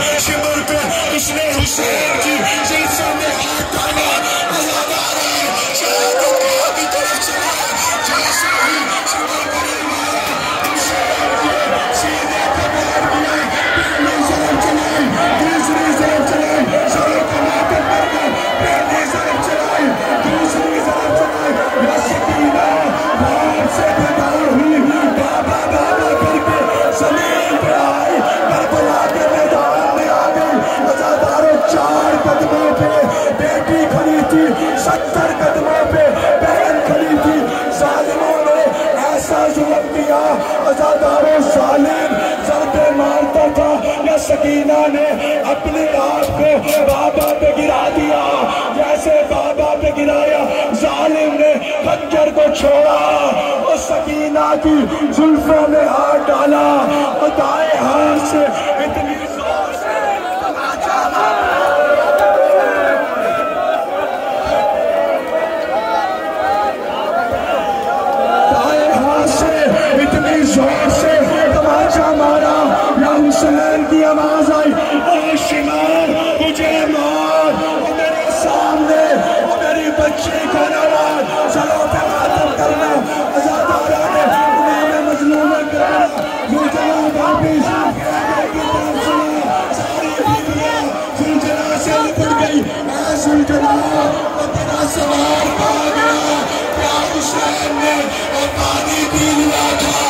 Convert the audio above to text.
شمر پہ اس نے حسین کی جلسوں میں ہاتھ ڈالا عزادارے شہادت کی ابھی طرف چلا جیسا ہی شمر پر مارا سیدھے پہ بلر گیا پہلی ضرب چلائی دوسری ضرب چلائی سارے کو ماتم کر گئے پہلی ضرب چلائی دوسری ضرب چلائی یا سکینہ باپ سے بیدار ہوئی بابا بابا کر کے زمین پہ آئی کربلا کے میدان میں آ گئی عزاداروں 4 قدموں پہ بیٹی کھڑی تھی 70 قدموں پہ بہن کھڑی تھی ظالموں نے ایسا ظلم کیا عزاداروں ظالم ضربے مارتا تھا یا سکینہ نے اپنے آپ کو بابا پہ گرا دیا جیسے بابا پہ گرایا ظالم نے خنجر کو چھوڑا اور سکینہ کی زلفوں میں ہاتھ ڈالا اور دائیں ہاتھ سے اتنی زور سے تماچا دائیں ہاتھ سے اتنی زور سے تماچا مارا یا حسین کی آواز آئی اے شمار مجھے مار اور میرے سامنے اور میری بچی کو نواز سروں پہ ماتم کرنا عزادارہ نے امام مظلوم کرنا زلجلہ واپس پیادے کی طرف چلا ساری بیویاں زلجلہ سے لپٹ گئی اے زلجلہ اپنا سوار پا گیا کیا حسین نے اور پانی پی لیا تھا